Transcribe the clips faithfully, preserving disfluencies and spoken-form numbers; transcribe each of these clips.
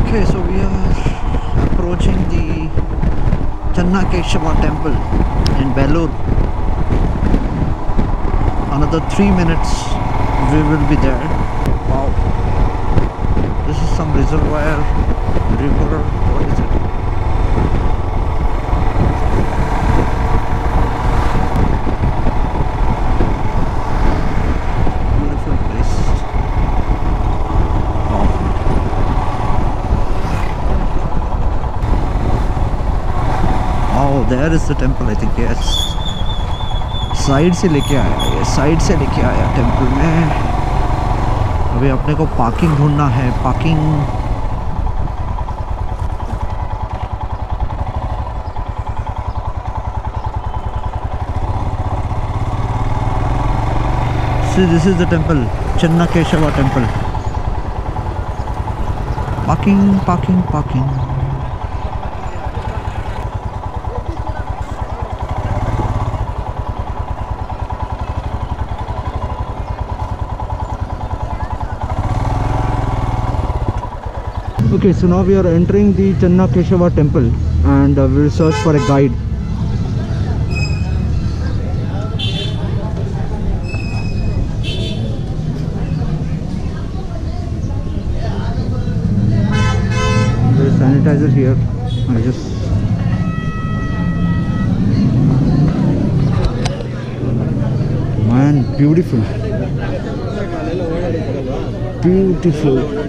Okay, so we are approaching the Channakeshava temple in Belur. Another three minutes we will be there. Wow, this is some reservoir, river, what is it? Beautiful place. Wow. Oh, there is the temple, I think. Yes, side से लेके आया ये side से लेके आया temple में. अभी अपने को पार्किंग ढूंढना है. Parking See, this is the temple, Channakeshava temple. Parking, parking, parking. Okay, so now we are entering the Channakeshava temple and uh, we will search for a guide. There is sanitizer here. I just man, beautiful, beautiful.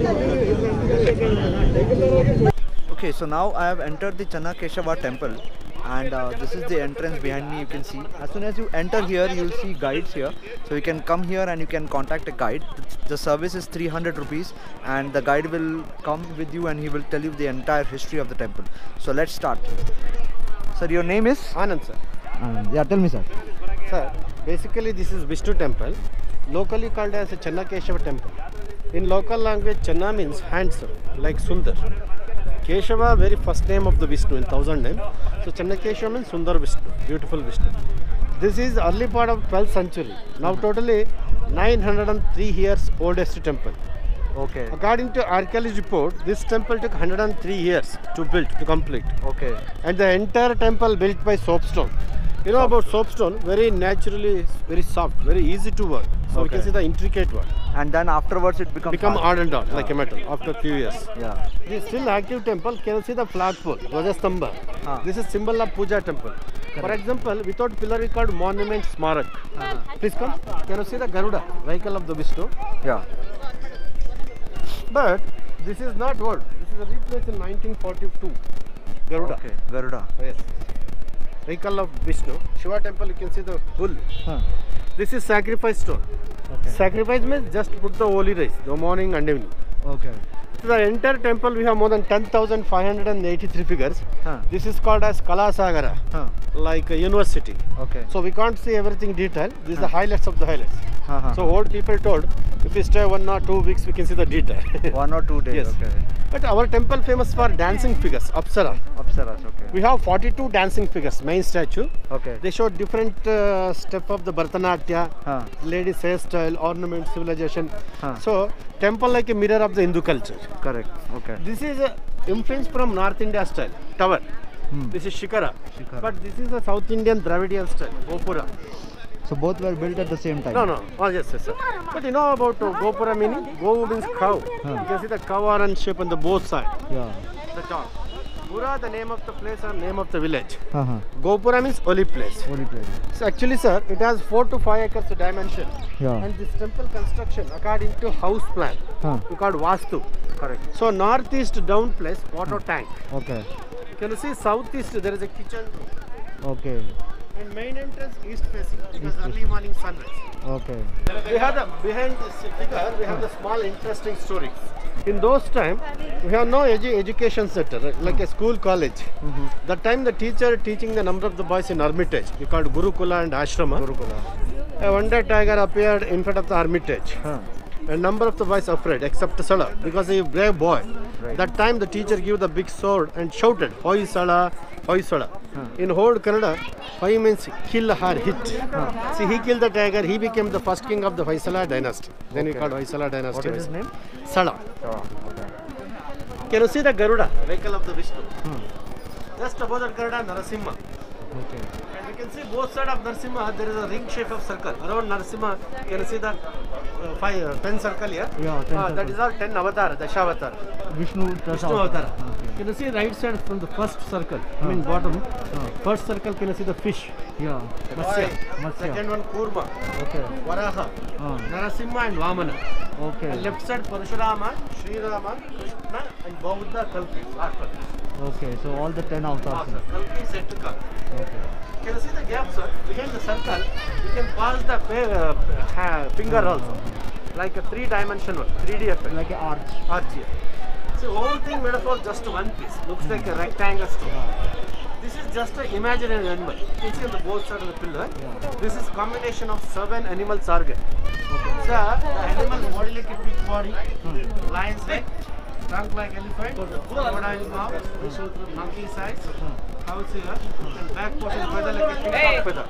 Okay, so now I have entered the Channakeshava temple and uh, this is the entrance behind me. You can see as soon as you enter here you will see guides here, so you can come here and you can contact a guide. The service is three hundred rupees and the guide will come with you and he will tell you the entire history of the temple. So let's start. Sir, your name is? Anand, sir. Anand. Yeah, tell me, sir. Sir, basically this is Vishnu temple, locally called as a Channakeshava temple. In local language, Channa means handsome, like Sundar. Keshava, very first name of the Vishnu in thousand names. So Channakeshava means Sundar Vishnu, beautiful Vishnu. This is early part of twelfth century. Now totally nine hundred three years oldest temple. Okay. According to archaeology report, this temple took one hundred three years to build, to complete. Okay. And the entire temple built by soapstone. You know about soapstone, very naturally, very soft, very easy to work. So Okay. we can see the intricate work. And then afterwards it becomes Become hard. hardened out Yeah. like a metal after a few years. Yeah. This still active temple, can you see the flagpole, Rajastamba. Ah. This is symbol of Puja temple. For example, without pillar we called monument Smarak. Uh-huh. Please come. Can you see the Garuda, vehicle of the Vishnu? Yeah. But this is not old. This is replaced in nineteen forty-two. Garuda. Okay. Garuda. Yes. Vehicle of Vishnu. Shiva temple, you can see the bull. Huh. This is sacrifice stone. Okay. Sacrifice means just put the holy rice, the morning and evening. Okay. So the entire temple we have more than ten thousand five hundred eighty-three figures. Huh. This is called as Kalasagara, Huh. like a university. Okay. So we can't see everything detailed. This is the highlights of the highlights. Huh, huh, So old people told, if we stay one or two weeks, we can see the detail. one or two days. Yes. Okay. But our temple famous for dancing figures, Apsara. Apsaras. Okay. We have forty-two dancing figures, main statue. Okay. They show different uh, step of the Bharatanatyam, Huh. ladies hairstyle, ornament, civilization. Huh. So temple like a mirror of the Hindu culture. Correct. Okay. This is a influence from North India style, tower. Hmm. This is Shikara. Shikara. But this is a South Indian Dravidian style, Gopura. So both were built at the same time. No, no. Oh, yes, yes, sir. But you know about uh, Gopura meaning? Go means cow. Huh. You can see the cow orange shape on the both sides. Yeah. The top. Pura, the name of the place or name of the village. Uh huh. Gopura means holy place. Holy place. So actually, sir, it has four to five acres dimension. Yeah. And this temple construction, according to house plan, Huh. we called Vastu. Correct. So northeast down place, water tank. Okay. Can you see southeast? There is a kitchen room. Okay. And main entrance east facing because East early morning sunrise. Okay. We have the behind this figure. We have the small interesting stories. In those time, we have no edu education center right? Like a school college. Mm-hmm. That time the teacher teaching the number of the boys in Hermitage. We called Gurukula and Ashrama. Gurukula. A wonder tiger appeared in front of the Hermitage. Huh. A number of the boys afraid except Sala because he is a brave boy. Right. That time the teacher gave the big sword and shouted, Hoi Sala, Hoi Sala. Huh. In old Kannada, Hoi means kill or hit. Huh. See, he killed the tiger, he became the first king of the Hoysala dynasty. Then Okay. we called Hoysala dynasty. What is his name? Sala. Oh, okay. Can you see the Garuda, vehicle of the Vishnu? Hmm. Just above that Garuda, Narasimha. Okay. And you can see both sides of Narasimha, there is a ring shape of circle. Around Narasimha, can you see the uh, five, uh, ten circle here? Yeah, ten Ah, that circle. is all ten avatar, Dashavatar. Vishnu Vishnu Dasavatar. avatar. Okay. Can you see right side from the first circle? I mean bottom. Ah. First circle, can you see the fish? Yeah. Matsya. Matsya. Second one Kurma, Okay. Varaha, Ah. Narasimha and Vamana. Okay. And left side Parashurama, Sri Rama, Krishna and Bauddha Kalki. Okay. So all the ten avatars. After Kalki set to come. Okay. Can you see the gap, sir? Behind the circle, you can pass the pa- uh, ha- finger also. Like a three-dimensional, three D effect. Like an arch. Arch here. So whole thing made up of just one piece. Looks like a rectangle stone. This is just an imaginary animal. You can see on the both sides of the pillar. Yeah. This is combination of seven animals organ. Okay. So the animal body like a big body, Hmm. lion's neck, trunk like elephant, crocodile mouth, monkey size, house here, and back portion feather like a peacock feather.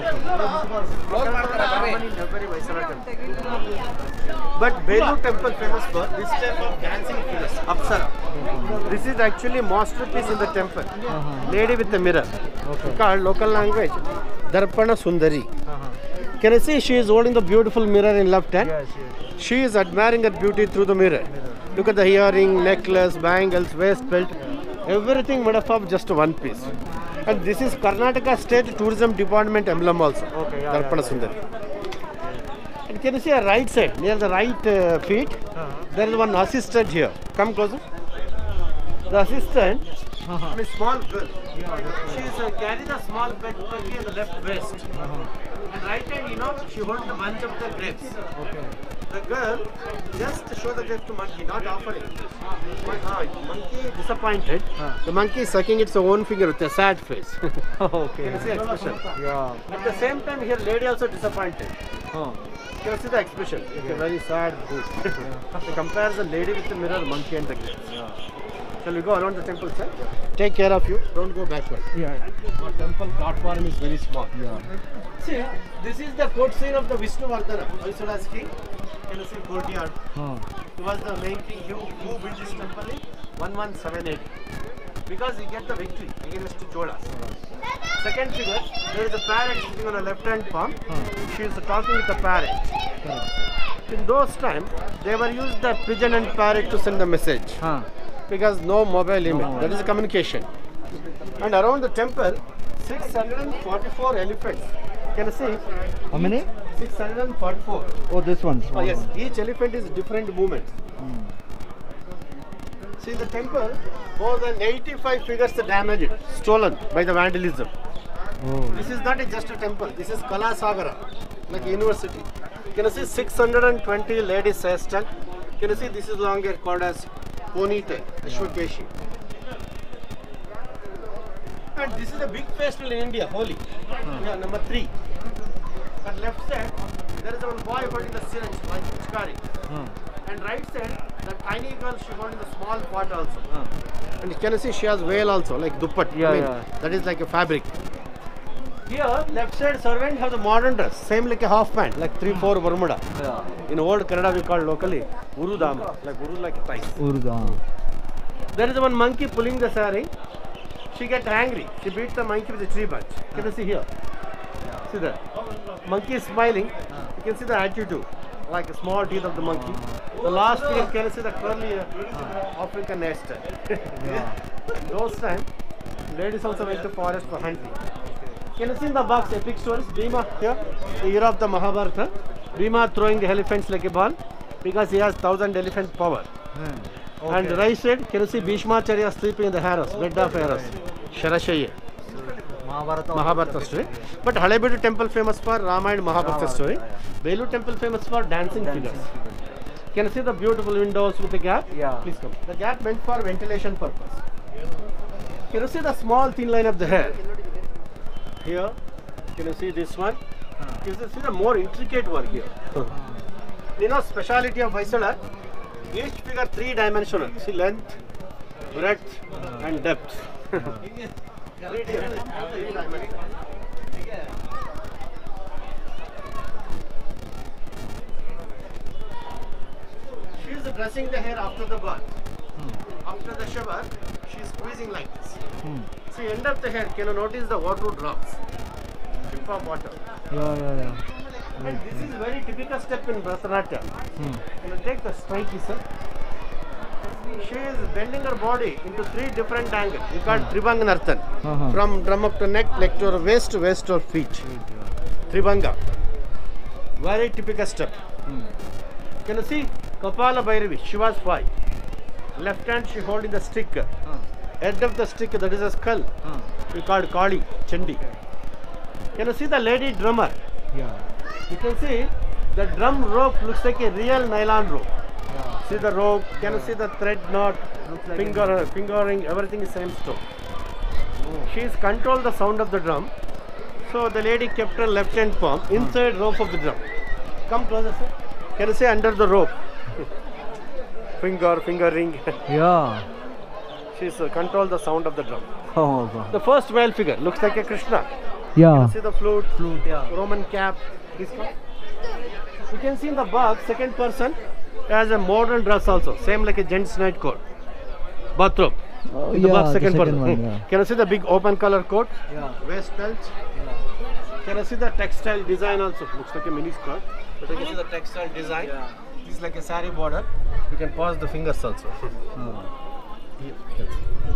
But Belur temple famous for this type of dancing figures, Apsara. This is actually masterpiece in the temple. Uh-huh. Lady with the mirror. Okay. Called local language Darpana Sundari. Uh-huh. Can you see she is holding the beautiful mirror in left hand? Yes, yes. She is admiring her beauty through the mirror. Look at the earring, necklace, bangles, waist belt. Everything made up of just one piece. And this is Karnataka State Tourism Department emblem also. Okay, yeah, Darpana yeah, yeah. Sundari. And can you see a right side, near the right uh, feet, Uh-huh. there is one assistant here. Come closer. The assistant, Uh-huh. I mean small girl. She is uh, carry the small pet monkey in the left waist. Uh-huh. And right hand, you know, she holds the bunch of the grapes. Okay. The girl just show the grapes to monkey, not offering. Ah, monkey disappointed. Huh. The monkey is sucking its own finger with a sad face. Okay. Can you see expression? Yeah. At the same time, here lady also disappointed. Oh. Can you see the expression? It's a very sad mood. They compare the lady with the mirror, monkey and the grapes. Shall we go around the temple, sir? Take care of you. Don't go backward. Yeah. Our temple platform is very small. Yeah. See, this is the court scene of the Vishnuvardhana, Hoysala's king. Can you see courtyard? Oh. He was the main king who, who built this temple in eleven seventy-eight. Because he get the victory against Cholas. Second figure, there is a parrot sitting on a left hand palm. Huh. She is talking with the parrot. Correct. In those times, they were used the pigeon and parrot to send the message. Huh. Because no mobile email. mobile. That is communication. And around the temple, six hundred forty-four elephants. Can you see? How many? six hundred forty-four. Oh, this one. Oh, small yes, one. each elephant is different movement. Hmm. See the temple, more than eighty-five figures damaged, stolen by the vandalism. Oh. This is not a just a temple, this is Kala Sagara, like a university. Can you see six hundred twenty ladies hairstyle? Can you see this is longer called as ponytail, Ashwakeshi. And this is a big festival in India, Holi. Yeah, number three. At left side, there is one boy holding the syringe like Pichkari. Huh. And right side, the tiny girl, she holding the small pot also. Huh. And can you see she has veil also, like duppat. Yeah, I mean, yeah. that is like a fabric. Here, left side servant have the modern dress, same like a half pant, like three, four Bermuda. Yeah. In old Kannada we call locally Urudama, like Uru like a tie. Urdu. There is one monkey pulling the saree. She get angry. She beats the monkey with a tree branch. Can you see here? See that? Monkey is smiling. You can see the attitude, like a small teeth of the monkey. The last figure, can you see the curly uh, African hairstyle? Yeah. Those times, ladies also went to forest for hunting. Can you see in the box epic stories? Bhima here, the hero of the Mahabharata. Bhima throwing the elephants like a ball because he has thousand elephant power. Hmm. And Okay. right side, can you see Bhishmacharya sleeping in the Haros, bed of Haros, Sharashaya, Mahabharata. Mahabharata story. But Halebedu temple famous for Rama and Mahabharata Mahabharata, story. yeah. Belur temple famous for dancing, Dancing figures. figures. Can you see the beautiful windows with the gap? Yeah. Please come. The gap meant for ventilation purpose. Can you see the small thin line of the hair? Here, can you see this one? Can you see the more intricate work here? You know, speciality of Vaisala, each figure three dimensional. See length, breadth, and depth. Three dimensional. She is dressing the hair after the bath. After the shower, she is squeezing like this. Hmm. See, end of the head, can you notice the water drops? Drip of water. Yeah, yeah, yeah. And this is very typical step in Bharatanatyam. Hmm. Can you take the straight sir? She is bending her body into three different angles. We call Tribhanga Nartan. Uh-huh. From drum up to neck, neck to waist, waist to feet. Tribhanga. Very typical step. Hmm. Can you see? Kapala Bhairavi, Shiva's five. Left hand she holding the stick. Huh. Head of the stick, that is a skull. Huh. We call Kali, Chandi. Can you see the lady drummer? Yeah. You can see the drum rope looks like a real nylon rope. Yeah. See the rope, can you see the thread knot, Looks like finger, uh, fingering, everything is same stone. Oh. She's controlled the sound of the drum. So the lady kept her left hand palm inside rope of the drum. Come closer, sir. Can you see under the rope? Finger, fingering. Yeah. She's uh, controlled the sound of the drum. Oh God. The first male figure looks like a Krishna. Yeah. See the flute, Flute, yeah. Roman cap. This one. You can see in the box, second person has a modern dress also, same like a gents night coat. Bathrobe. Oh, In the yeah, box, the second, second person. one, yeah. Can you see the big open color coat? Yeah. Waist belt. Yeah. Can you see the textile design also? Looks like a mini skirt. But you can see the textile design. Yeah. This is like a sari border. You can pause the fingers also. Oh. Yeah, that's it.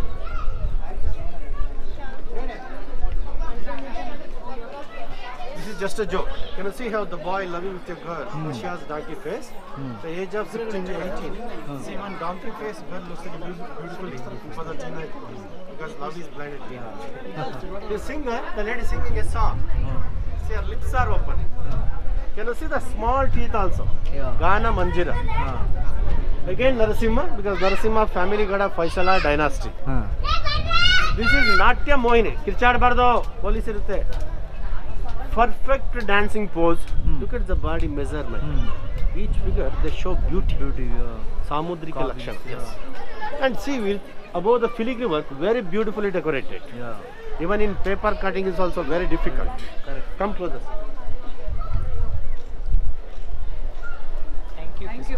This is just a joke. Can you see how the boy loving with your girl? She has donkey face. Hmm. The age of sixteen to eighteen. See, one donkey face girl looks like a beautiful, beautiful for the teenage because love is blinded. Yeah. The singer, the lady singing a song. See, her lips are open. Can you see the small teeth also? Yeah. Gana Manjira. Huh. Again Narasimha, because Narasimha family got a Faisala dynasty. Huh. This is Natya Mohini. Kirchad Bardo, police irutte. Perfect dancing pose. Hmm. Look at the body measurement. Hmm. Each figure they show beauty. Beauty, yeah. Samudrika Carvings, Lakshana. yeah. Yes. And see, with above the filigree work, very beautifully decorated. Yeah. Even in paper cutting is also very difficult. Correct. Come closer. Thank you. Thank you.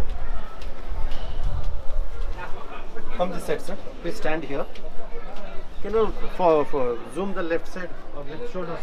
Come this side, sir. Please stand here. Can you for, for zoom the left side or left shoulder?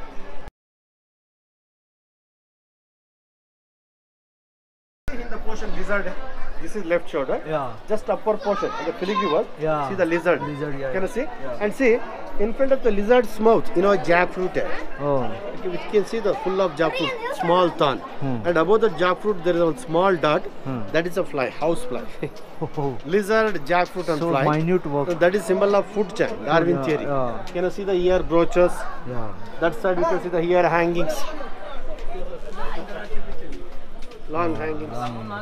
In the portion lizard, this is left shoulder. Yeah. Just upper portion, the filigree work. Yeah. See the lizard. Lizard, yeah, Can yeah. you see? Yeah. And see, in front of the lizard's mouth, you know, jackfruit. hai. Oh. You can see the full of jackfruit, small thorn. Hmm. And above the jackfruit, there is one small dot. Hmm. That is a fly, house fly. Oh. Lizard, jackfruit, and So fly. minute work. So that is symbol of food chain, Darwin Yeah, theory. yeah. Can you see the ear brooches? Yeah. That side you can see the ear hangings. Long hangings.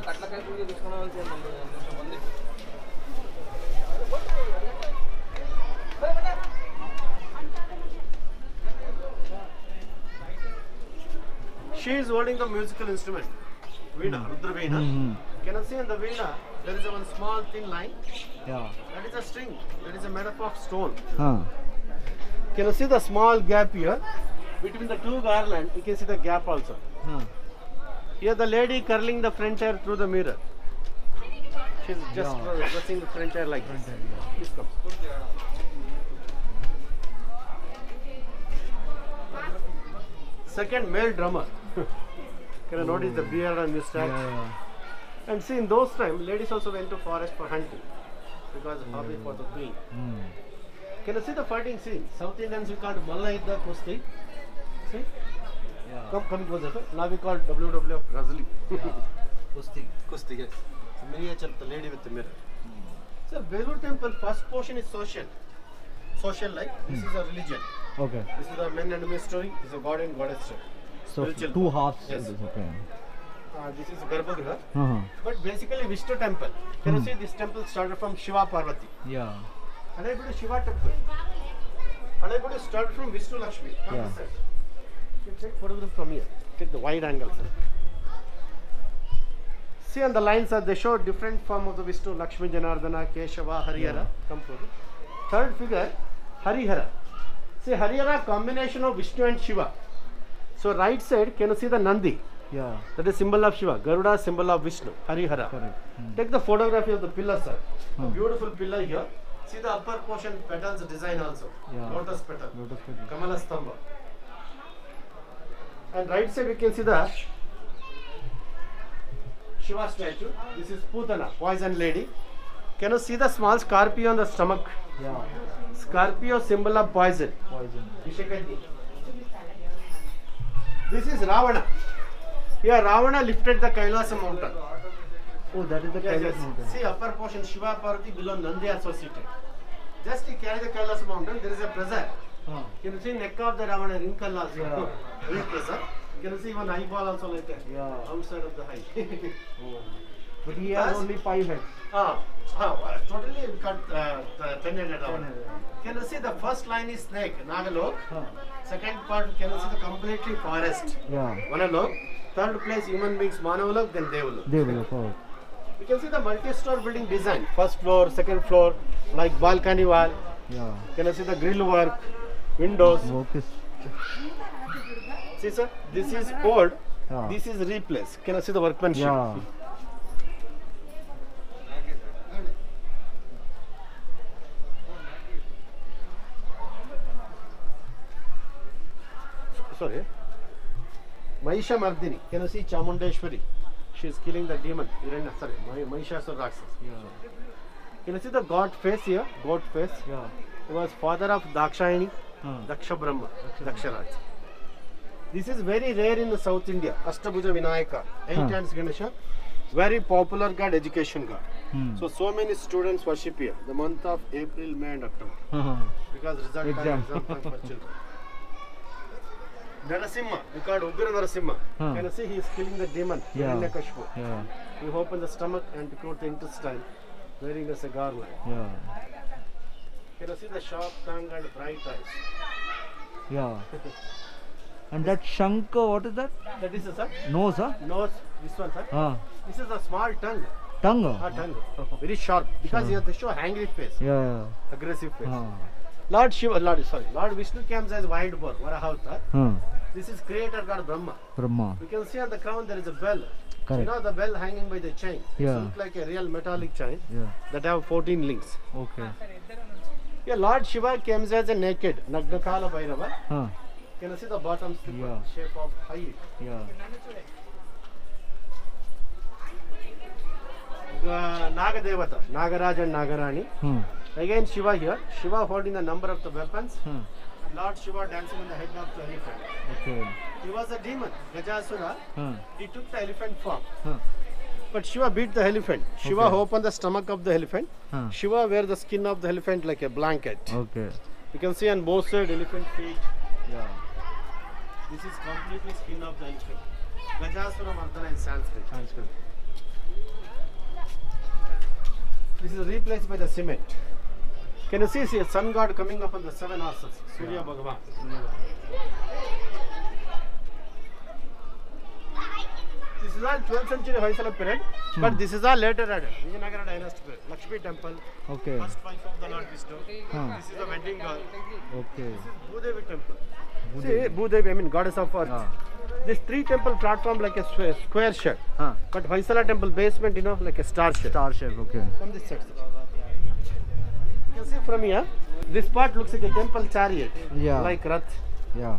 She is holding the musical instrument. Veena, Rudra Veena. Hmm. Can you see in the Veena, there is a one small thin line. Yeah. That is a string. That is a made up of stone. Huh. Can you see the small gap here? Between the two garlands, you can see the gap also. Huh. Here the lady curling the front hair through the mirror. She's just Yeah. dressing the front hair like this. Front hair, yeah. Please come. Second male drummer. Can you notice the beard and mustache? Yeah, yeah. And see, in those times, ladies also went to forest for hunting because of hobby for the queen. Hmm. Can you see the fighting scene? South Indians we call Malla Yuddha Kusti. See? Yeah. Come, come closer. Sir. Now we call W W F Razali. Kusti. Kusti, yes. It's a miniature of the lady with the mirror. Sir, Belur temple first portion is social. Social life. This is a religion. Okay. This is the men and women story. This is a god and goddess story. So Spiritual two part. halves. Yes. It is okay. Uh, this is Garbhagriha. Uh-huh. But basically Vishnu temple. Can you Hmm. see this temple started from Shiva Parvati? Yeah. Alaipudi Shiva temple. Alaipudi started from Vishnu Lakshmi. Come Yeah. this side. You can take photograph from here. Take the wide angle, sir. See on the lines that they show different form of the Vishnu, Lakshmi, Janardana, Keshava, Harihara. Yeah. Come closer. Third figure, Harihara. See Harihara combination of Vishnu and Shiva. So right side, can you see the Nandi? Yeah. That is symbol of Shiva. Garuda is symbol of Vishnu. Harihara. Correct. Hmm. Take the photography of the pillar, sir. Hmm. A beautiful pillar here. See the upper portion petals design also. Yeah. Lotus petal. Lotus petal. Kamala Stamba. And right side we can see the Shiva statue. This is Putana, poison lady. Can you see the small scorpio on the stomach? Yeah. Scorpio symbol of poison. Poison. Vishakati. This is Ravana. Here Ravana lifted the Kailasa mountain. Oh, that is the Yes, Kailash yes. mountain. See upper portion Shiva Parvati below Nandi associated. Just to carry the Kailasa mountain, there is a pressure. Huh. Can you see neck of the Ravana wrinkle also? Yeah. Very pressure. Can you see one eyeball also like that? Yeah. Outside of the eye. Oh. But he has Plus- only five heads. ah, ah, totally cut uh, the ten headed Ravana. Ten-headed. Can you see the first line is snake, Nagalok. Huh. Second part, can you see the completely forest? Yeah. Vanalok. Third place, human beings, Manavalok, then Devalok. They will go. You can see the multi-store building design. First floor, second floor, like balcony wall. Yeah. Can you see the grill work, windows? Work is. See, sir, this is old. Yeah. This is replaced. Can you see the workmanship? Yeah. Sorry. Mahisha Mardini. Can you see Chamundeshwari? She is killing the demon. Hiranya, sorry, Mahishasura Rakshas. Yeah. Can you see the god face here? God face. Yeah. He was father of Dakshayani, Huh. Daksha Brahma, Daksha Daksharaj. This is very rare in the South India. Ashtabhuja Vinayaka, eight Huh. hands Ganesha. Very popular god, education god. Hmm. So, so many students worship here. The month of April, May and October. Huh. Because result time, Exam. exam time for children. Narasimha, we call Ugra Narasimha. Huh. Can you see he is killing the demon, Yeah. Hiranyakashipu. Yeah. He opened the stomach and took out the intestine, wearing a cigar line. Yeah. Can you see the sharp tongue and bright eyes? Yeah. And that Shankar, what is that? That is a sir. Nose, huh? Nose, this one sir. Ah. This is a small tongue. Tongue. Ah, tongue. Very sharp. Because he has to show angry face, Yeah. Yeah. aggressive face. Huh. Lord Shiva, Lord, sorry, Lord Vishnu comes as wild boar, Varahavtar. Huh. This is creator god Brahma. Brahma. We can see on the crown there is a bell. Correct. You know the bell hanging by the chain. Yeah. It looks like a real metallic chain Yeah. that have fourteen links. Okay. Yeah, Lord Shiva comes as a naked, Nagnakala Bhairava. Huh. Can you see the bottom slipper, Yeah. shape of height? Yeah. Uh, Nagadevata, Nagaraj and Nagarani. Hmm. Again Shiva here. Shiva holding the number of the weapons. Hmm. Lord Shiva dancing on the head of the elephant. Okay. He was a demon, Gajasura. Huh. He took the elephant form. Huh. But Shiva beat the elephant. Shiva Okay. opened the stomach of the elephant. Huh. Shiva wear the skin of the elephant like a blanket. Okay. You can see on both sides elephant feet. Yeah. This is completely skin of the elephant. Gajasura Mardana in Sanskrit. Sanskrit. This is replaced by the cement. Can you see, see a sun god coming up on the seven horses? Surya Yeah. Bhagavan. This is all twelfth century Hoysala period, Hmm. but this is all later added. Vijayanagara dynasty period. Lakshmi temple, Okay. first wife of the Lord Vishnu. Huh. This is the wedding girl. Okay. This is Bhudevi temple. Bhudevi. See, Bhudevi, I mean goddess of earth. Ah. This three temple platform like a square, square shape, Huh. but Hoysala temple basement, you know, like a star shape. Star shape. Okay. From this side. You can see from here, this part looks like a temple chariot, Yeah. like Rath. Yeah.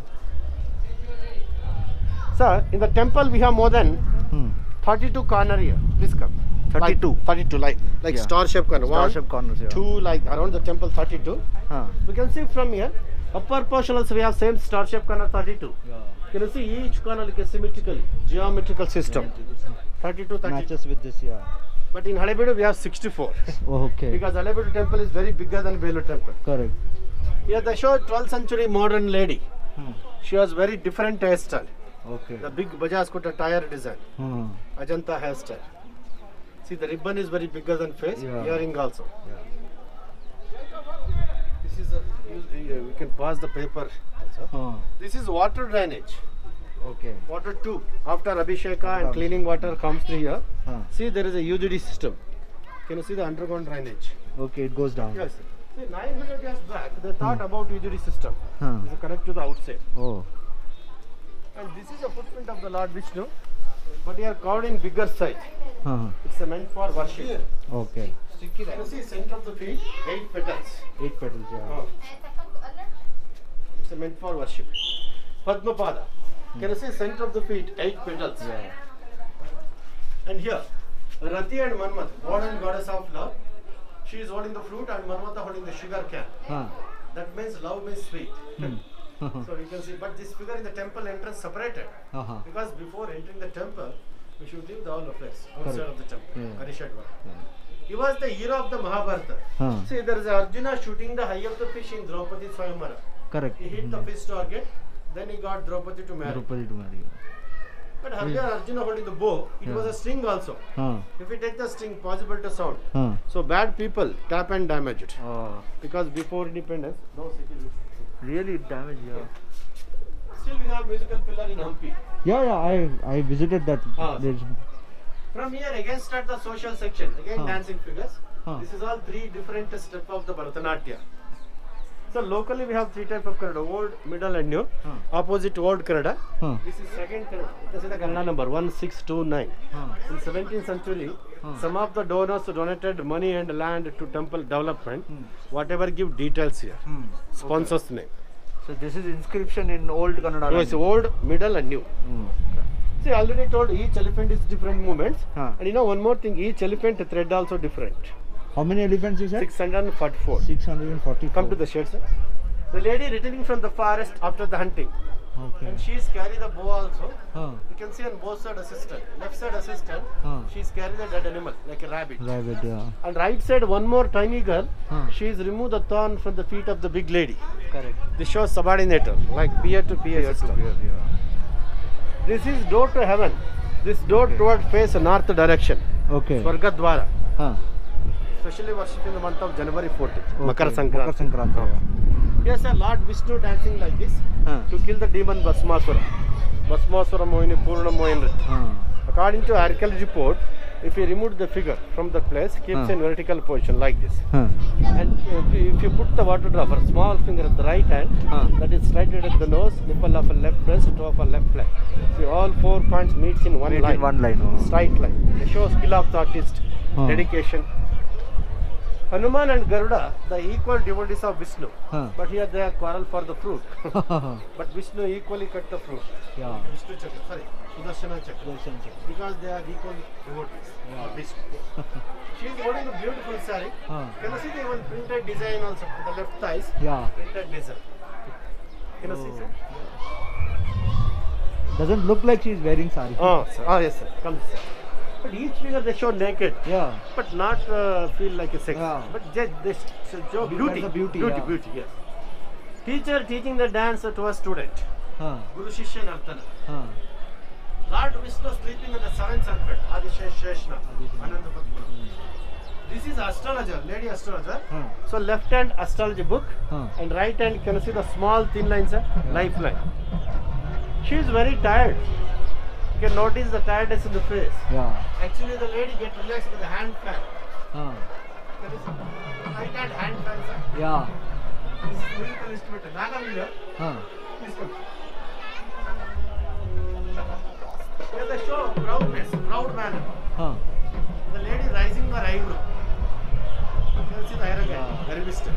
Sir, in the temple we have more than Hmm. thirty-two corner here. Please come. thirty-two? Like, thirty-two, like, like Yeah. star shape corner. Star One, shape corners. Yeah. two, like around the temple thirty-two. Huh. We can see from here, upper portion also we have same star shape corner thirty-two. Yeah. Can you see each corner like a symmetrically, geometrical system. thirty-two, thirty-two. Matches with this. Yeah. But in Halebeedu we have sixty-four. Oh, okay. Because Halebeedu temple is very bigger than Belur temple. Correct. Here they show twelfth century modern lady. Hmm. She was very different hairstyle. Okay. The big Bajaj Scooter tire design. Hmm. Ajanta hairstyle. See the ribbon is very bigger than face. Yeah. Earring also. Yeah. This is a you- we can pass the paper also. Huh. This is water drainage. Okay. Water tube. After Abhisheka and Comes. cleaning water comes through here. Huh. See there is a U G D system. Can you see the underground drainage? Okay. It goes down. Yes. See nine hundred years back they thought about U G D system. Huh. This is connect to the outside. Oh. And this is a footprint of the Lord Vishnu. but they are carved in bigger size. Uh-huh. It's meant for worship. Okay. You see center of the feet, eight petals. Eight petals, yeah. Oh. It's meant for worship. Padmapada. Can you see center of the feet, eight petals? Yeah. And here, Rati and Manmat, god and goddess of love. She is holding the fruit and Manmata holding the sugar can. Huh. That means love means sweet. Hmm. So you can see, but this figure in the temple entrance separated. Uh-huh. Because before entering the temple, we should leave the all affairs outside Correct. of the temple. Yeah. Karishadva. Yeah. He was the hero of the Mahabharata. Huh. See, there is Arjuna shooting the eye of the fish in Draupadi Swayamvara. Correct. He hit the fish target, then he got Draupadi to marry. Draupadi to marry. But earlier Arjuna holding the bow, it Yeah. was a string also. Huh. If we take the string, possible to sound. Huh. So bad people tap and damage it. Oh. Because before independence, no city. Really damaged, yeah. Still we have musical pillar in Hampi. Yeah, yeah, I I visited that. Ah, There's, From here again start the social section. Again Huh. dancing figures. Huh. This is all three different steps of the Bharatanatyam. So locally we have three types of Kannada, old, middle and new. Huh. Opposite old Kannada. huh. This is second Kannada. This is the Kannada number one six two nine. Huh. In seventeenth century, Huh. some of the donors donated money and land to temple development. Hmm. Whatever give details here. Hmm. Sponsors name. So this is inscription in old Kannada. Yes, language. old, middle and new. Hmm. See, I already told each elephant is different movements. Huh. And you know one more thing, each elephant thread also different. How many elephants you said? six hundred forty-four. six hundred forty. Come to the shade, sir. The lady returning from the forest after the hunting. Okay. And she is carry the bow also. Huh. You can see on both side assistant. Left side assistant, Huh. she is carrying the dead animal like a rabbit. Rabbit, yeah. And right side one more tiny girl, Huh. she is removed the thorn from the feet of the big lady. Correct. This shows subordinator, like peer to peer Peer to system. peer, yeah. This is door to heaven. This door Okay. toward face north direction. Okay. Swargadwara. Huh. Especially worship in the month of January fourteenth. Okay. Makara Sankranti. Makar Sankranti, Huh. Yes, sir. Lord Vishnu dancing like this yeah. to kill the demon Bhasmasura. Bhasmasura Mohini Purna Mohinrit. Huh. Huh. According to archaeology report, if you remove the figure from the place, keeps Huh. in vertical position like this. Huh. And if you, if you put the water dropper, small finger at the right hand, Huh. that is slighted at the nose, nipple of a left breast, toe of a left leg. See, all four points meets in one Meet line. in one line. Oh. Straight line. They show skill of the artist, Huh. dedication. Hanuman and Garuda, the equal devotees of Vishnu. Huh. But here they are quarrel for the fruit. But Vishnu equally cut the fruit. Yeah. Vishnu Chakra, sorry, Sudarshana Chakra. Darshan check. Because they are equal devotees Yeah. of Vishnu. She is holding a beautiful saree. Huh. Can you see the even printed design also? The left thighs, Yeah. printed design. Can you see, Oh. sir? Doesn't look like she's wearing sari. Oh, sir. Oh, yes, sir. Come, sir. But each figure they show naked, Yeah. but not uh, feel like a sex. Yeah. But just they sh- show Be- beauty. that's the beauty, beauty, yeah. beauty, yes. Teacher teaching the dance to a student. Huh. Guru Shishya Nartana. Huh. Lord Vishnu sleeping on the seventh serpent, Adisheshna, Adisheshna. Ananda Padma. This is astrologer, lady astrologer. Huh. So left hand astrology book Huh. and right hand, can you see the small thin lines, sir? Lifeline. She is very tired. You can notice the tiredness in the face. Yeah. Actually, the lady get relaxed with the hand fan. Huh. That is right hand hand fan, sir. Yeah. This is musical instrument. Nagavinda, Huh. please come. Here they show proudness, proud manner. Huh. The lady rising her eyebrow. You can see the hair again, Yeah. very visible.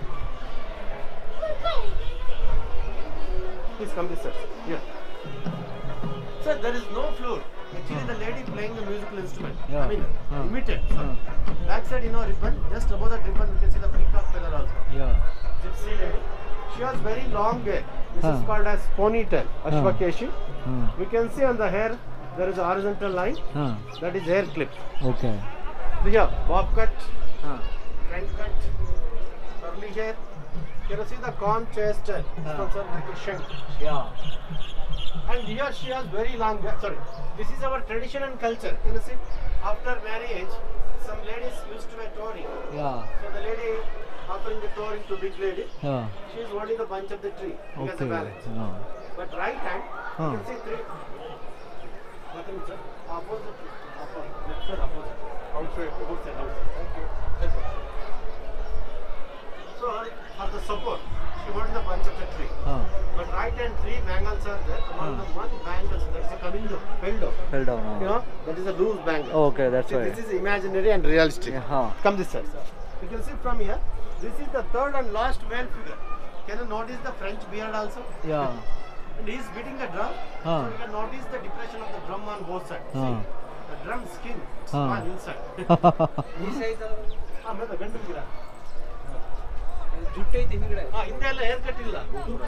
Please come this side. Here. Sir, there is no floor. Actually, the lady playing the musical instrument. Yeah. I mean, Huh. imitate. Sorry. Huh. Back side, you know, ribbon. Just above that ribbon, you can see the peacock feather also. Yeah. Gypsy lady. She has very long hair. This Huh. is called as ponytail, Ashvakeshi. Huh. We can see on the hair, there is a horizontal line. Huh. That is hair clip. Okay. Here, bob cut, Huh. front cut, curly hair. You can see the corn chest, Huh. sponsor like a shank. Yeah. And here she has very long hair. Sorry, this is our tradition and culture. You know, see, after marriage, some ladies used to wear toring. Yeah. So the lady offering the toring to big lady, Yeah. she is holding the bunch of the tree because Okay. of balance. Yeah. But right hand, Huh. you can see three. Nothing, sir. Opposite, opposite, left side, opposite. Outside, outside, outside. Thank you. Thank you. So for the support, she she holds the bunch of the tree. Huh. But right hand three bangles are there. Among the one bangles, that's a Kamindo, fell down. Fell down. You know, that is a loose bangle. Oh, okay, that's See, why. this is imaginary and realistic. Yeah, huh. Come this side, sir. You can see from here, this is the third and last male figure. Can you notice the French beard also? Yeah. And he is beating the drum. Huh. So you can notice the depression of the drum on both sides. Huh. See, the drum skin is Huh. on inside. Inside the... Ah, meda gandu gira. ಜುಟ್ಟೆ ಐತೆ ಹಿಂದ್ಗಡೆ Ah, ಹಿಂದೆ ಎಲ್ಲ hair cut ಇಲ್ಲ.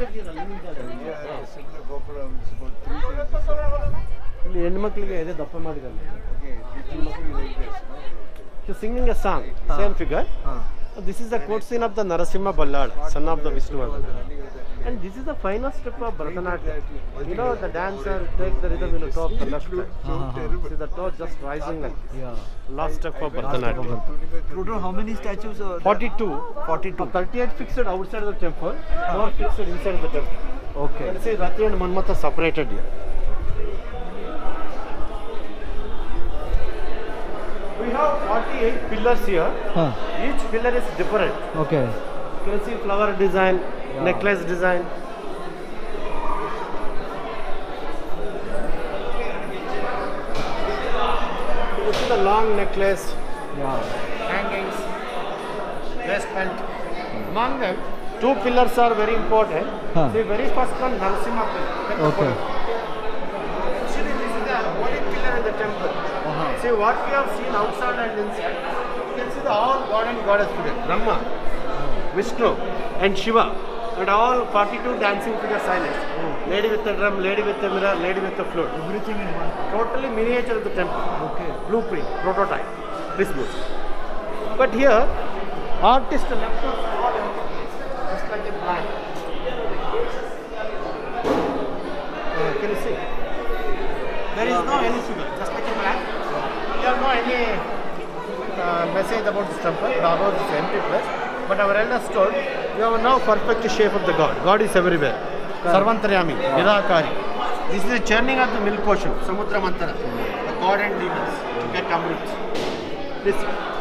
ಇಲ್ಲಿ ಹೆಣ್ಮಕ್ಳಿಗೆ ಇದೆ ದಪ್ಪ ಮಾಡಿದ್ದಾರೆ. He's singing a song, same figure. This is the court scene of the Narasimha Ballad, son of the Vishnuvardhana. And this is the finest step of Bharatanatyam. You know, the dancer takes the rhythm in the top, the left side. See the toe just rising like this. Yeah. Last step of Bharatanatyam. Total how many statues are there? forty-two. forty-two. thirty-eight fixed outside the temple, four fixed inside the temple. Okay. You see Rati and Manmatha separated here. We have forty-eight pillars here. Huh. Each pillar is different. Okay. You can see flower design, Yeah. necklace design. You can see the long necklace, Yeah. hangings, waistband. Among them, two pillars are very important. Huh. The very first one, Narasimha pillar. Okay. Actually, this is the holy pillar in the temple. Uh-huh. See what we have seen outside and inside. You can see the all god and goddess figure. Brahma, Vishnu, and Shiva, and all forty-two dancing figure silence. Lady with the drum, lady with the mirror, lady with the flute. Everything in one. Totally miniature of the temple. Okay. Blueprint, prototype, this book. But here, artist left us all empty, just like a blank. Uh, can you see? There is no any figure, just like a blank. There are no any uh, message about this temple, about this empty place. But our elders told, you have now perfect shape of the God. God is everywhere. Sarvantaryami, Nidakari. This is the churning of the milk ocean, Samudra Mantara. The God and demons get Amrit. This.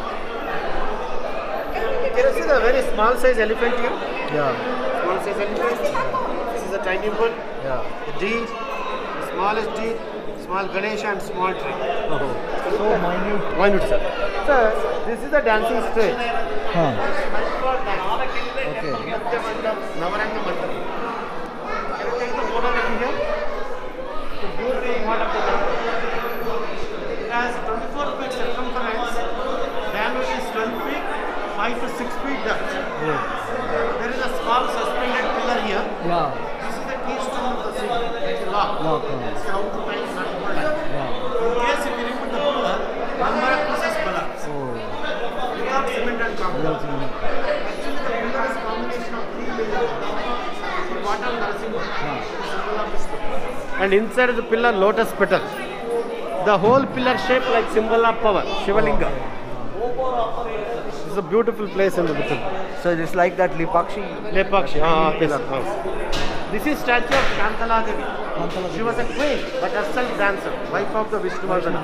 Can you see the very small size elephant here? Yeah. Small size elephant. This is a tiny bull. Yeah. The deer, the smallest deer, small Ganesha and small tree. Oh. So minute. Minute, sir. Sir, this is the dancing stage. Huh. Okay. Navaranga Mandap. Can you take the photograph here? The beautiful part of the temple. It has twenty-four feet circumference. Diameter is twelve feet, five to six feet depth. Yeah. There is a small suspended pillar here. Yeah. This is the keystone of the city. It's a lock. Lock, huh. It's how to tie nut bolt. Yeah. In case if you remove the pillar, number of pieces collapse. Oh. Without cement and concrete. Without cement. Actually, the pillar is a combination of three layers. What are Narasimha? Symbol of Vishnu. And inside the pillar, lotus petal. The whole pillar shaped like symbol of power, Shivalinga. It's a beautiful place in the temple. So just like that Lipakshi. Lepakshi, ah, pillar house. This is statue of Shantala Devi. She was a queen, but herself dancer, wife of the Vishnuvardhana.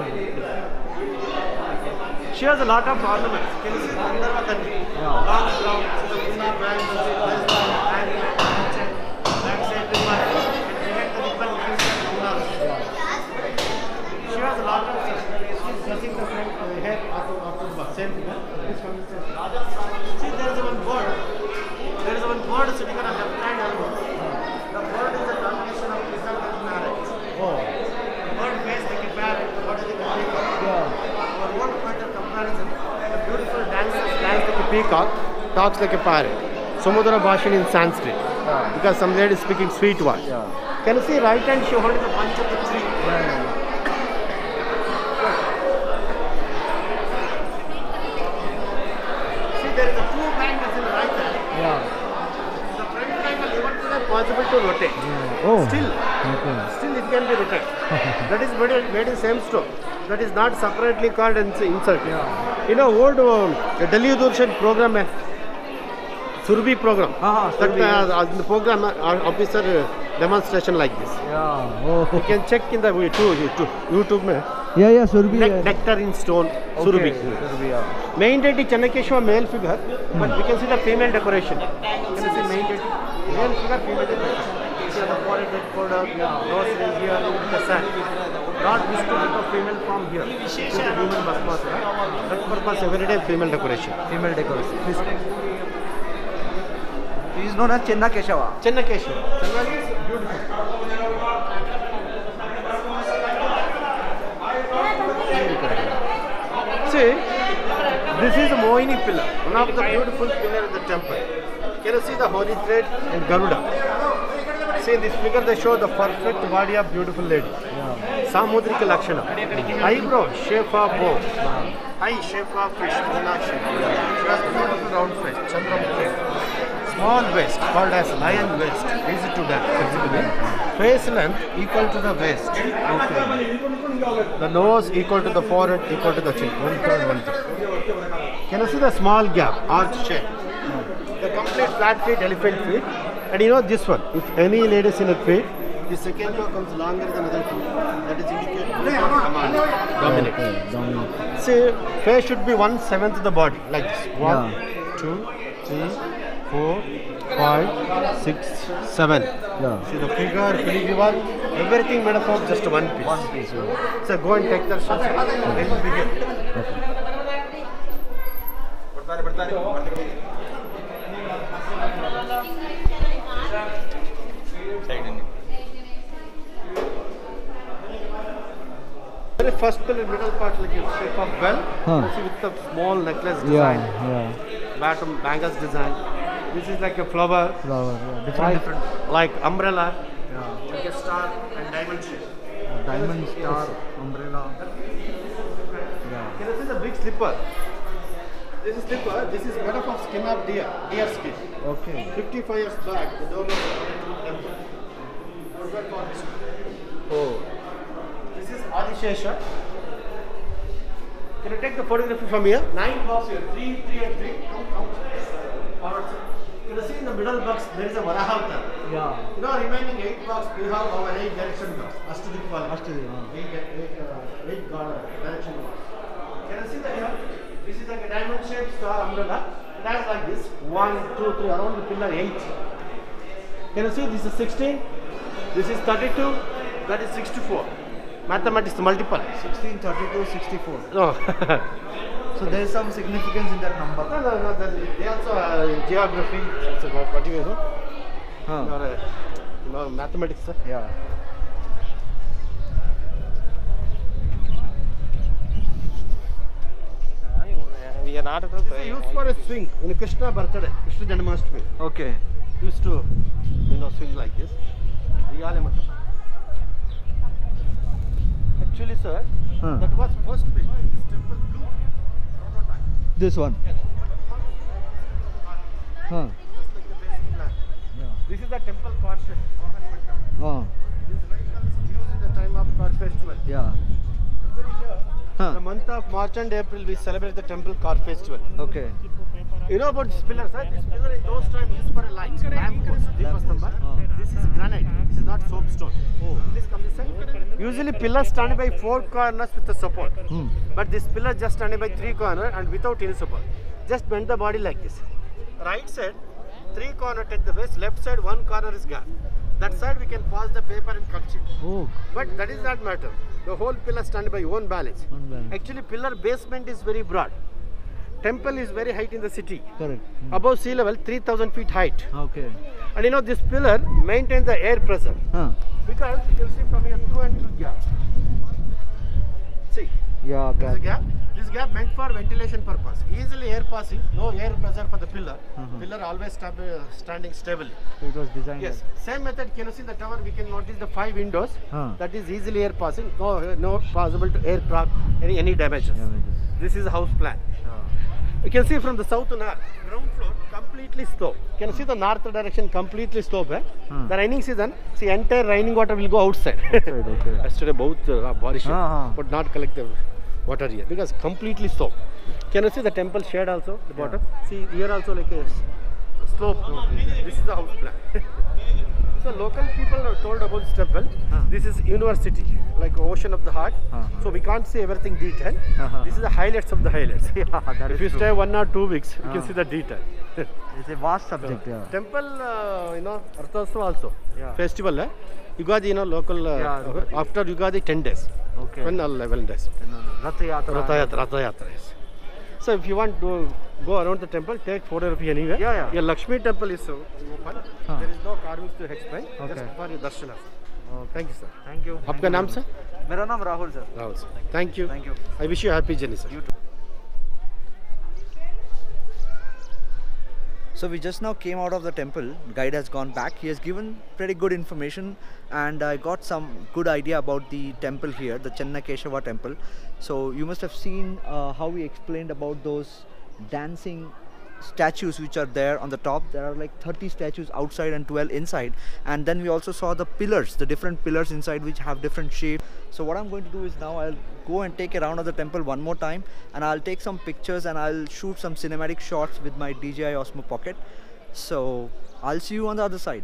She has a lot of ornaments. Can you see Gandharva Kandi? Long gown, the Guna bangles, wristband, ankle, chain, backside ribbon, and behind the ribbon gives her Gunas. She has a lot of things. She's dressing the front uh, hair after after the bath. Same thing. Huh? Please come inside. See, there is one bird. There is one bird sitting on a left hand elbow. The bird is a combination of lizard and parrot. Oh. The bird face like a parrot. The bird is like a peacock. Yeah. Our own point of comparison, the beautiful dancers dance like a peacock, talks like a parrot. Samudra Bhashan in Sanskrit. Yeah. Because some lady is speaking sweet word. Yeah. Can you see right hand she holding the bunch of the tree? Yeah. Yeah. See, there is a two bangles in the right hand. Yeah. The front bangle even today possible to rotate. Yeah. Oh. Still, Okay. still it can be rotated. That is made, made in same stone. That is not separately called and insert. Yeah. You know, old um, the Delhi Durshan program, uh, Surbi program. Ah, that Surbi, uh, the program uh, officer uh, demonstration like this. Yeah. Oh. You can check in the YouTube. YouTube, YouTube mein, Yeah, yeah, Surbi. ne- nectar in stone. Surbi. Okay. Surbi, yeah. Main deity Channakeshwar male figure, but we can see the female decoration. Can you see main deity? Male figure, female decoration. See the forehead, head border, nose ring here, the sun. Not Vishnu because female from here. Due to human Bhasmasura. That purpose everyday female decoration. Female decoration. He is known as Chenna Keshava. Chenna Keshava. Chenna is beautiful. See, this is a Mohini pillar, one of the beautiful pillar in the temple. Can you see the holy thread and Garuda? See in this figure they show the perfect body of beautiful lady. Yeah. Samudrika Lakshana. Eyebrow, shape of bow. Eye, shape of fish, Meenakshi. She has beautiful round face, Chandramukhi. Small waist, called as lion waist, easy to dance. Face length equal to the waist. Okay. The nose equal to the forehead, equal to the chin. One third, one third. Can you see the small gap, arch shape? The complete flat feet, elephant feet. And you know this one, if any ladies in a feet, the second toe comes longer than other two. That is indicated command, dominate. Okay, dominate. See, face should be one seventh of the body, like this. One, yeah. two, three, four, five, six, seven. Yeah. See the figure, filigree, everything made up of just one piece. One piece. Yeah. So go and take that shot. Then begin. Very first pillar, middle part like a shape of bell. Huh. See with the small necklace design. Yeah, yeah. Bottom bangles design. This is like a flower. Flower, yeah. Different, like, different. Like umbrella. Yeah. Like a star and diamond shape. Yeah, diamond, star, umbrella. Yeah. Can you see the big slipper? This is slipper. This is made up of skin of deer. Deer skin. Okay. fifty-five years back, the dome of the temple. Oh. This is Adishesha. Can you take the photography from here? Nine blocks here. Three, three, and three. Come, come. Forward. You can see in the middle box there is a Varahavta. Yeah. You know, remaining eight blocks we have our eight direction blocks. Ashtadikpala. Ashtadikpala. Eight, eight, uh, eight uh, direction blocks. Can you see that here? This is like a diamond shaped star umbrella. It has like this. One, two, three. Around the pillar eight. Can you see? This is sixteen. This is thirty-two. That is sixty-four. Mathematics multiple. sixteen, thirty-two, sixty-four. No. So there is some significance in that number. No, no, no. They also uh, geography. So what do you know? Huh. Or, uh, you know, mathematics. Sir. Yeah. We are not. This is used for a swing in Krishna birthday, Krishna Janmashtami. Okay. Used to, you know, swing like this. Actually, sir, huh. That was first built. This temple blue prototype. This one. Yes. Huh. Just like the basic plan. Yeah. This is the temple car shed. Oh. This vehicle is used in the time of car festival. Yeah. Huh. The month of March and April we celebrate the temple car festival. Okay. You know about this pillar, sir? This pillar in those times used for a light. Lamp post. Oh. This is granite. This is not soapstone. Oh. Please come this side. Usually pillars stand by four corners with the support. Hmm. But this pillar just standing by three corners and without any support. Just bend the body like this. Right side, three corner touch the base. Left side, one corner is gap. That side we can pass the paper and cut it. Oh. But that is not matter. The whole pillar stand by one balance. One balance. Actually, pillar basement is very broad. Temple is very height in the city. Correct. Hmm. Above sea level, three thousand feet height. Okay. And you know this pillar maintains the air pressure. Huh. Because you can see from here through and through gap. See. Yeah, This is a gap. This gap meant for ventilation purpose. Easily air passing, no air pressure for the pillar. Uh-huh. Pillar always stab, uh, standing stable. So it was designed. Yes. Like. Same method. Can you see the tower? We can notice the five windows. Huh. That is easily air passing. No, no possible to air crack any any damages. damages. This is a house plan. Uh. You can see from the south to north. Ground floor completely slope. Can you see the north direction completely slope? Eh? Hmm. The raining season, see entire raining water will go outside. Outside, okay. Yesterday both uh, barish, uh -huh. but not collect the water here because completely slope. Can you see the temple shade also? The bottom. Yeah. See here also like a slope. Okay. This is the house plan. So local people are told about this temple. Huh. This is university, like ocean of the heart. Uh-huh. So we can't see everything detail. Uh-huh. This is the highlights of the highlights. Yeah, that If is you true. stay one or two weeks, you Ah. can see the detail. It's a vast subject. Yeah. Temple, uh, you know, Arthasva also. Yeah. Festival, eh? Yugadi, you know, local. Uh, Yeah, Yugadi. After Yugadi, ten days. Okay. Ten or eleven days. Rath Yatra. Ratha Yatra, Ratha Yatra, yes. So if you want to go around the temple, take photography anywhere. Yeah, yeah. Your Lakshmi temple is uh, open. Huh. There is no carvings to explain. Okay. Just for your darshana. Thank you, sir. Thank you. Thank आपका you नाम very सर? much. मेरा नाम Rahul sir. Rahul sir. Thank you. Thank you. I wish you a happy journey, sir. You too. So we just now came out of the temple. Guide has gone back. He has given pretty good information, and I got some good idea about the temple here, the Chenna Keshava temple. So you must have seen uh, how we explained about those dancing statues which are there on the top. There are like thirty statues outside and twelve inside, and then we also saw the pillars, the different pillars inside which have different shapes. So what I'm going to do is now I'll go and take a round of the temple one more time, and I'll take some pictures and I'll shoot some cinematic shots with my D J I Osmo Pocket. So I'll see you on the other side.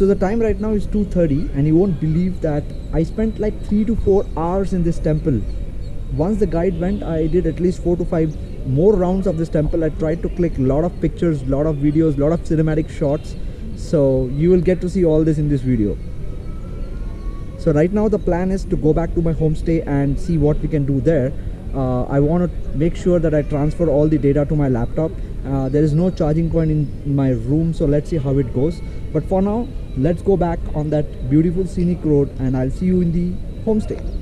So the time right now is two thirty, and you won't believe that I spent like three to four hours in this temple. Once the guide went, I did at least four to five more rounds of this temple. I tried to click a lot of pictures, lot of videos, lot of cinematic shots. So you will get to see all this in this video. So right now the plan is to go back to my homestay and see what we can do there. Uh, I want to make sure that I transfer all the data to my laptop. Uh, there is no charging point in my room, so let's see how it goes. But for now, let's go back on that beautiful scenic road and I'll see you in the homestay.